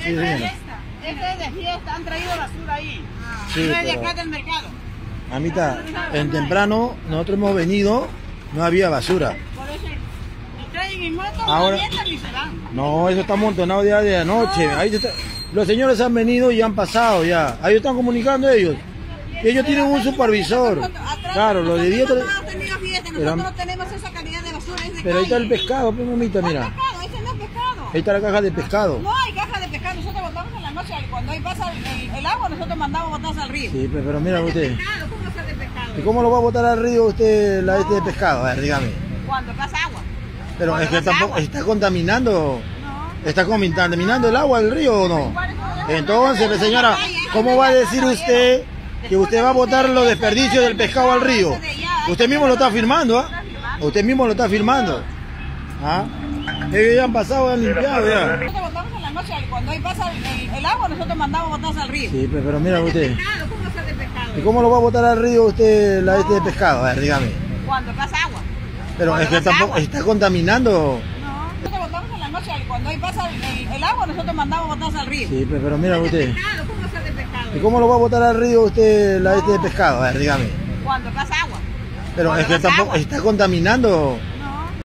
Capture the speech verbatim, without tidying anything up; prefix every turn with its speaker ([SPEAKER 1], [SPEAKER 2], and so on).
[SPEAKER 1] Sí,
[SPEAKER 2] Esta es
[SPEAKER 1] señora.
[SPEAKER 2] esta. Esta es de fiesta, han traído basura ahí.
[SPEAKER 1] Sí,
[SPEAKER 2] no es de
[SPEAKER 1] pero-
[SPEAKER 2] acá del mercado.
[SPEAKER 1] Mamita, en temprano nosotros hemos venido, no había basura.
[SPEAKER 2] Por eso, y traen en moto,
[SPEAKER 1] Ahora-
[SPEAKER 2] lo avientan y se van.
[SPEAKER 1] No, eso está amontonado ya de anoche. Ahí está- Los señores han venido y han pasado ya. Ahí están comunicando ellos. Ellos tienen un supervisor. Claro, los de dieta.
[SPEAKER 2] Nosotros no hemos tenido fiesta,
[SPEAKER 1] Pero-
[SPEAKER 2] nosotros no tenemos esa calidad de basura, es de
[SPEAKER 1] Pero ahí está el
[SPEAKER 2] calle.
[SPEAKER 1] pescado, pues mamita,
[SPEAKER 2] ¿Cuál
[SPEAKER 1] mira.
[SPEAKER 2] pescado? Ese no es pescado.
[SPEAKER 1] Ahí está la caja de pescado.
[SPEAKER 2] No hay caja de pescado, nosotros botamos en la noche, cuando ahí pasa el, el agua, nosotros mandamos botarse al río.
[SPEAKER 1] Sí, pues, pero mira
[SPEAKER 2] ¿Es de
[SPEAKER 1] usted.
[SPEAKER 2] pescado? ¿Cómo es de pescado?
[SPEAKER 1] ¿Y cómo lo va a botar al río usted la este de pescado? A ver, dígame.
[SPEAKER 2] Cuando pasa agua.
[SPEAKER 1] Pero
[SPEAKER 2] Cuando
[SPEAKER 1] es que
[SPEAKER 2] pasa
[SPEAKER 1] tampoco
[SPEAKER 2] agua.
[SPEAKER 1] está contaminando.
[SPEAKER 2] No.
[SPEAKER 1] ¿Está contaminando el agua del río o no?
[SPEAKER 2] ¿Cuál es el agua?
[SPEAKER 1] Entonces, pues, señora, ¿cómo va a decir usted que usted va a botar los desperdicios del pescado al río? Usted mismo lo está afirmando, ¿ah? Usted mismo lo está afirmando. ¿Ah? Ellos ya han pasado, han limpiado ya.
[SPEAKER 2] Nosotros botamos en la noche, cuando ahí pasa el, el agua, nosotros mandamos botarse al río.
[SPEAKER 1] Sí, pues, pero mira
[SPEAKER 2] ¿Es de
[SPEAKER 1] usted.
[SPEAKER 2] pescado? ¿Cómo es de pescado?
[SPEAKER 1] ¿Y cómo lo va a botar al río usted la este de pescado? A ver, dígame.
[SPEAKER 2] Cuando pasa agua.
[SPEAKER 1] Pero
[SPEAKER 2] Cuando
[SPEAKER 1] es que
[SPEAKER 2] pasa
[SPEAKER 1] tampoco
[SPEAKER 2] agua.
[SPEAKER 1] está contaminando.
[SPEAKER 2] No. Nosotros botamos en la noche, cuando ahí pasa el, el agua, nosotros mandamos botarse al río.
[SPEAKER 1] Sí, pues, pero mira
[SPEAKER 2] ¿Es de
[SPEAKER 1] usted.
[SPEAKER 2] pescado? ¿Cómo es de pescado?
[SPEAKER 1] ¿Y cómo lo va a botar al río usted la este de pescado? A ver, dígame.
[SPEAKER 2] Cuando pasa agua.
[SPEAKER 1] Pero
[SPEAKER 2] Cuando
[SPEAKER 1] es que
[SPEAKER 2] pasa
[SPEAKER 1] tampoco
[SPEAKER 2] agua.
[SPEAKER 1] está contaminando.